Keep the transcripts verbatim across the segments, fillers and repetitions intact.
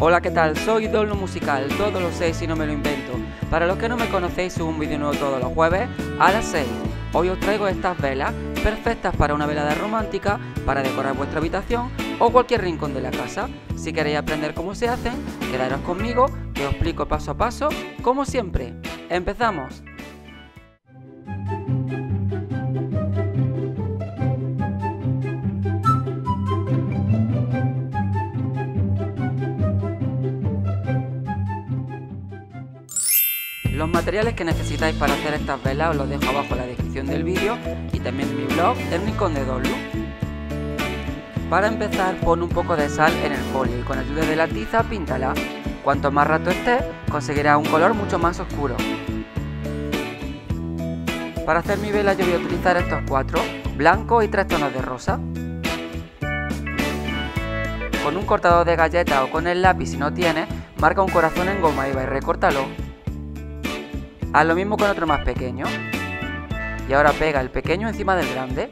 Hola, ¿qué tal? Soy Dolno Musical, todo lo sé si no me lo invento. Para los que no me conocéis, subo un vídeo nuevo todos los jueves a las seis. Hoy os traigo estas velas, perfectas para una velada romántica, para decorar vuestra habitación o cualquier rincón de la casa. Si queréis aprender cómo se hacen, quedaros conmigo, que os explico paso a paso, como siempre. ¡Empezamos! Los materiales que necesitáis para hacer estas velas os los dejo abajo en la descripción del vídeo y también en mi blog, El Rincón de Dolno. Para empezar, pon un poco de sal en el folio y con ayuda de la tiza píntala. Cuanto más rato estés, conseguirás un color mucho más oscuro. Para hacer mi vela yo voy a utilizar estos cuatro, blanco y tres tonos de rosa. Con un cortador de galleta o con el lápiz si no tienes, marca un corazón en goma eva y recórtalo. Haz lo mismo con otro más pequeño. Y ahora pega el pequeño encima del grande.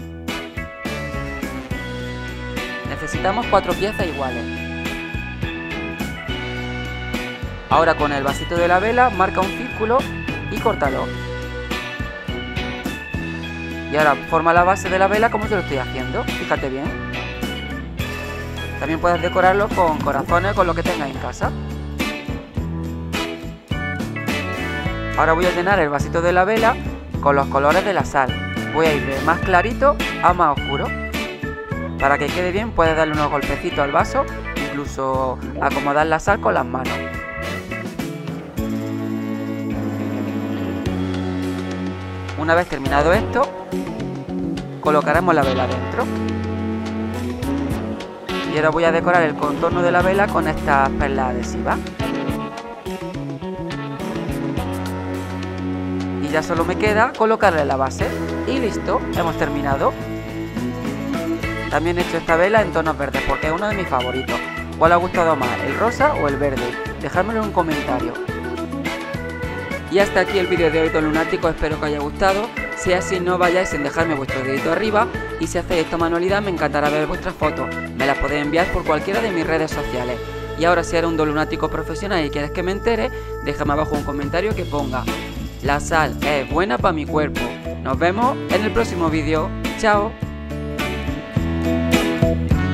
Necesitamos cuatro piezas iguales. Ahora con el vasito de la vela marca un círculo y córtalo. Y ahora forma la base de la vela como te lo estoy haciendo. Fíjate bien. También puedes decorarlo con corazones, con lo que tengas en casa. Ahora voy a llenar el vasito de la vela con los colores de la sal. Voy a ir de más clarito a más oscuro. Para que quede bien puedes darle unos golpecitos al vaso, incluso acomodar la sal con las manos. Una vez terminado esto, colocaremos la vela dentro. Y ahora voy a decorar el contorno de la vela con estas perlas adhesivas. Y ya solo me queda colocarle la base y listo, hemos terminado. También he hecho esta vela en tonos verdes porque es uno de mis favoritos. ¿Cuál ha gustado más, el rosa o el verde? Dejádmelo en un comentario. Y hasta aquí el vídeo de hoy, Don Lunático, espero que os haya gustado. Si es así, no vayáis sin dejarme vuestro dedito arriba, y si hacéis esta manualidad me encantará ver vuestras fotos. Me las podéis enviar por cualquiera de mis redes sociales. Y ahora, si eres un Don Lunático profesional y quieres que me entere, déjame abajo un comentario que ponga: la sal es buena para mi cuerpo. Nos vemos en el próximo vídeo. ¡Chao!